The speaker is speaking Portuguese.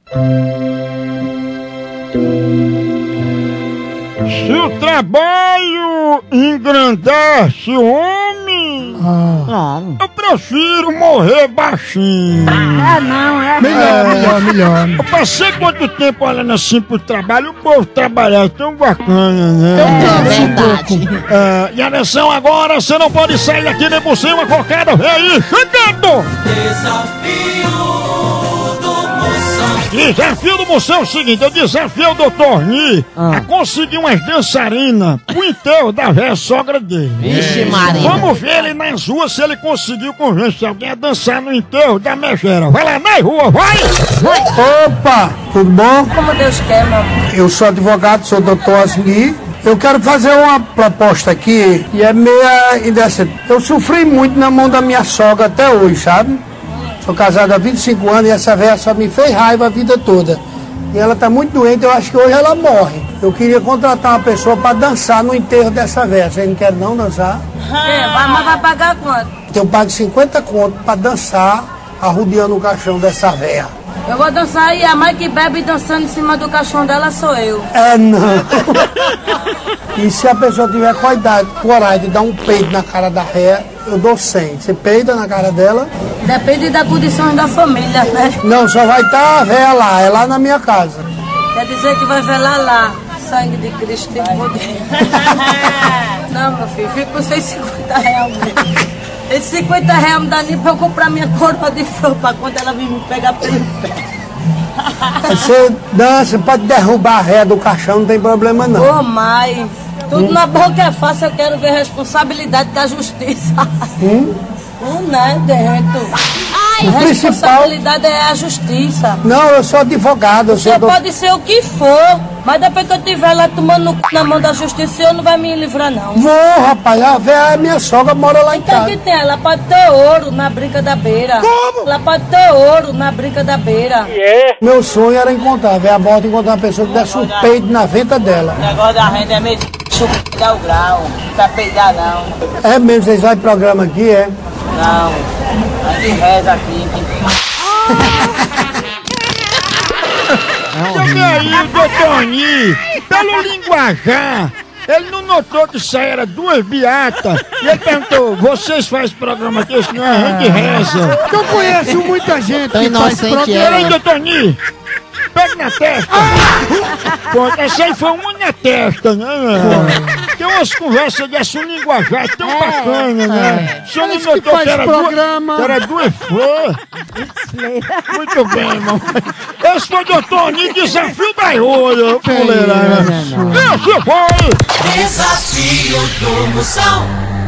Se o trabalho engrandece o homem, eu prefiro morrer baixinho. Não, é melhor. Eu passei quanto tempo olhando assim pro trabalho, o povo trabalhar é tão bacana, né? É verdade. E atenção agora, você não pode sair daqui nem por cima, cocada, vem aí, chegando! Desafio do Moção é o seguinte, eu desafio o Dr. Ni a conseguir umas dançarinas pro enterro da velha sogra dele. Vixe, Maria. Vamos ver ele nas ruas se ele conseguiu convencer alguém a dançar no enterro da megera. Vai lá na rua, vai! Opa, tudo bom? Como Deus quer, meu amor. Eu sou advogado, sou doutor Asmi. Eu quero fazer uma proposta aqui e é meia indecente. Eu sofri muito na mão da minha sogra até hoje, sabe? Sou casado há 25 anos e essa velha só me fez raiva a vida toda. E ela tá muito doente, eu acho que hoje ela morre. Eu queria contratar uma pessoa para dançar no enterro dessa velha. Você não quer não dançar? Mas vai pagar quanto? Eu pago 50 conto para dançar arrodeando o caixão dessa velha. Eu vou dançar e a mãe que bebe dançando em cima do caixão dela sou eu. Não. E se a pessoa tiver coragem de dar um peido na cara da véia, eu dou 100. Você peida na cara dela? Depende da condição da família, né? Não, só vai estar a véia lá, é lá na minha casa. Quer dizer que vai velar lá. Sangue de Cristo tem poder. Não, meu filho, fico com 150 reais. Esses 50 reais me dá nem pra eu comprar minha coroa de flor pra quando ela vir me pegar pelo pé. Você dança, pode derrubar a véia do caixão, não tem problema não. Ô, mãe, tudo na boca é fácil, eu quero ver a responsabilidade da justiça. Né, dentro. A responsabilidade é a justiça. Não, eu sou advogado. Você pode ser o que for, mas depois que eu estiver lá tomando no c... na mão da justiça, o senhor não vai me livrar, não. Vou, rapaz, a véia é minha sogra, mora lá em então, casa. Então que tem? Ela pode ter ouro na brinca da beira. Como? Ela pode ter ouro na brinca da beira. Meu sonho era encontrar, a véia morta, encontrar uma pessoa que desse um peido na venta dela. O negócio da renda é meio chupa o grau, não vai peidar não. É mesmo, vocês fazem programa aqui, é? Não, a gente reza aqui. E aí, o Dr. Ni, pelo linguajar, ele não notou que isso aí era duas beatas. E ele perguntou, vocês fazem programa aqui? Isso não é a gente reza. Eu conheço muita gente que faz programa. Peraí, Dr. Ni, pega na testa. Pô, essa aí foi uma na testa, né? Tem umas conversas dessa linguajar tão bacana, né? O senhor não notou que era duas flores? Muito bem, irmão. Esse foi o Dr. Ni, desafio da rua, fuleirada. Esse foi! Desafio do Moção.